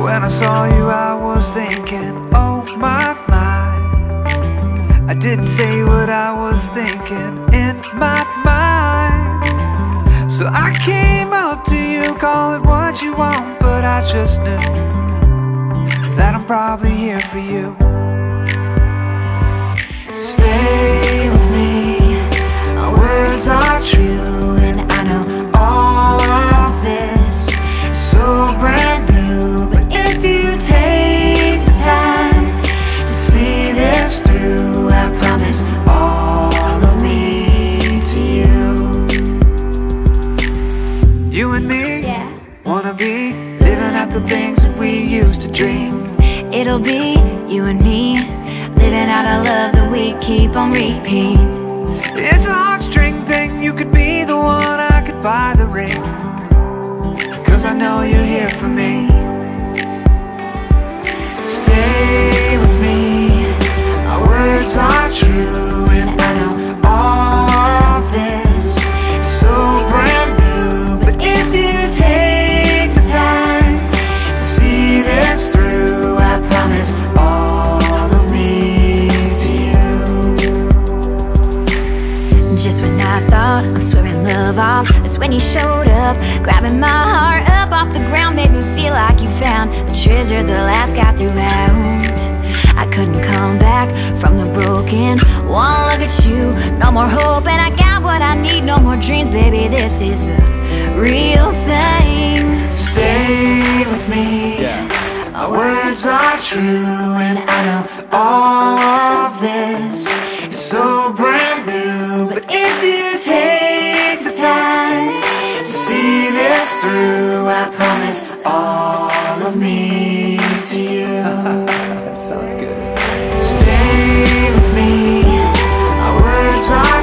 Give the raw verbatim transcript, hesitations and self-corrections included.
When I saw you I was thinking, oh my, my, I didn't say what I was thinking in my mind. So I came up to you, call it what you want, but I just knew that I'm probably here for you. Stay with me, our words are true, and I know all of this is so brand new. But if you take the time to see this through, I promise all of me to you. You and me, yeah. Wanna be living out the things that we used to dream. It'll be you and me, living out our love that we keep on repeat. It's a heartstring thing, you could be the one, I could buy the ring, 'cause I know you're here for me. Stay with me, our words are true, and I know all of this is so brand new. But if you take the time to see this through, I promise all of me to you. Just when I thought I'm swearing love off, that's when you showed up, grabbing my heart up off the ground, made me feel like you found the treasure the last got throughout. I couldn't come back from the broken. One look at you, no more hope, and I got what I need. No more dreams, baby, this is the real thing. Stay with me, yeah. Our words are true, and I know all of this is so brand new. But if you take the time to see this through, I promise all of me to you. That sounds good. Stay with me, our words are